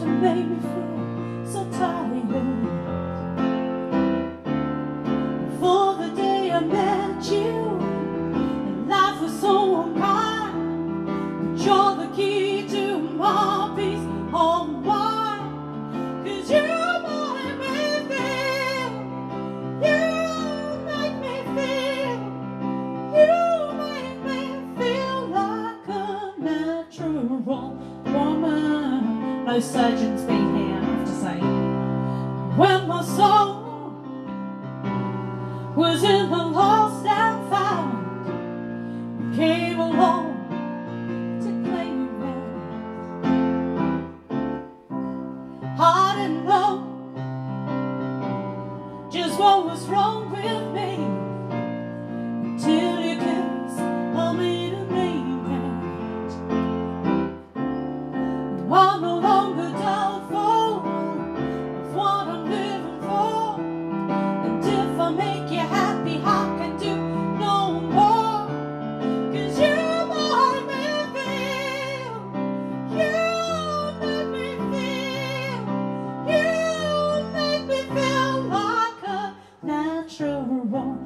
to make me feel so tired. For the day I met you, and life was so unkind, but you're the key to my peace of mind. 'Cause you make me feel, you make me feel, you make me feel like a natural woman. No surgeon's been here, I have to say. When my soul was in the lost and found, you came along to claim it. I didn't know just what was wrong with me until you kissed me to name it. I'm no longer doubtful of what I'm living for, and if I make you happy, I can do no more. 'Cause you make me feel, you make me feel, you make me feel like a natural woman.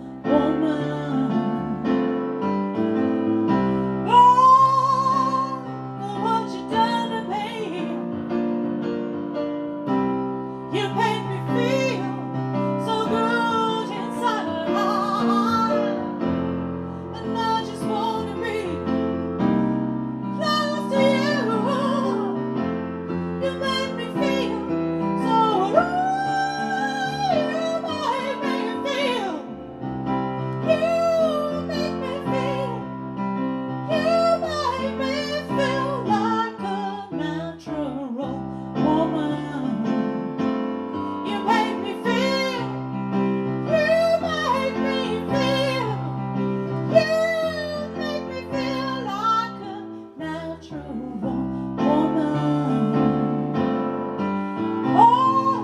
Oh, what you done to me. You make me feel so good inside and out, and I just wanna be close to you. You make me feel so right. You make me feel, you make me feel, you make me feel like a natural woman. You make me feel, you make me feel, you make me feel like a natural woman. Oh.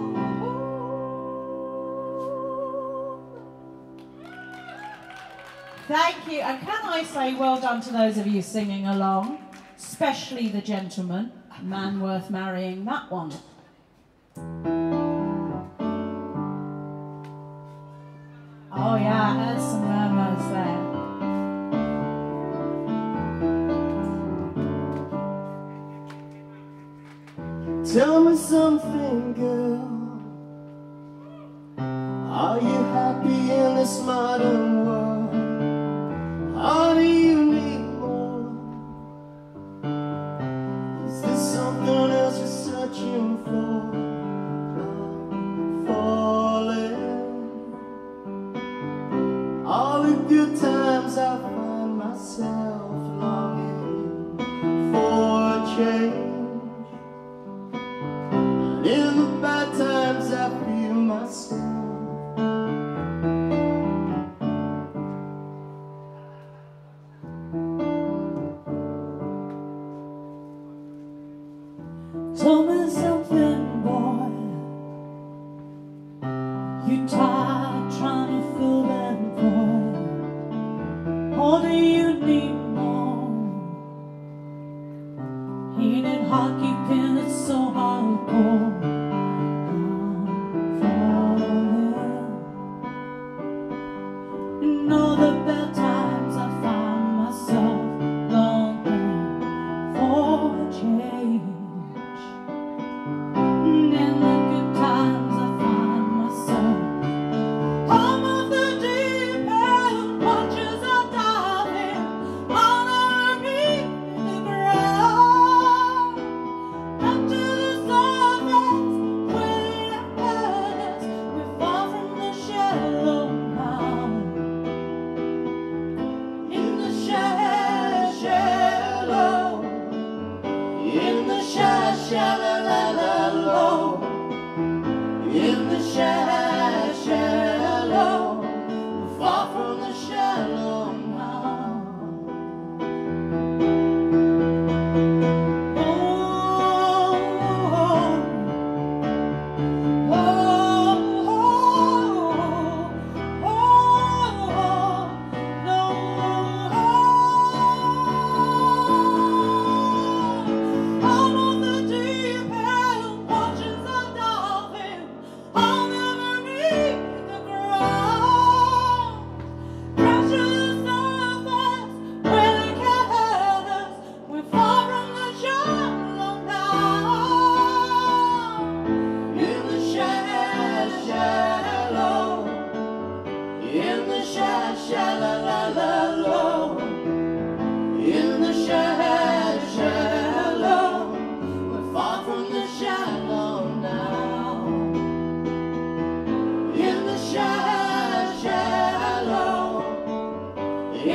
Thank you, and can I say well done to those of you singing along, especially the gentleman, man worth marrying, that one. Oh yeah, I heard some murmurs there. Tell me something, girl. Are you happy in this modern world? Or do you need more? Is there something else you're searching for? Falling. All the good times I find myself longing for change, and in the bad times I feel myself. Tell me something, boy. You tired trying to fill that void, or do you need more? Ain't it hard keeping it so hardcore? I'm falling. In all the bad times I find myself longing for change. In the good times I find myself home of the deep end, watches are diving. I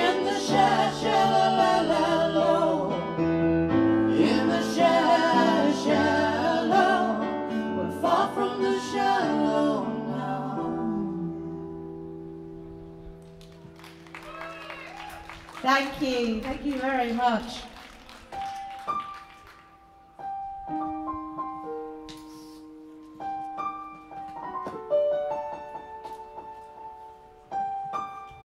In the shallow, in the shallow, we're far from the shallow now. Thank you very much.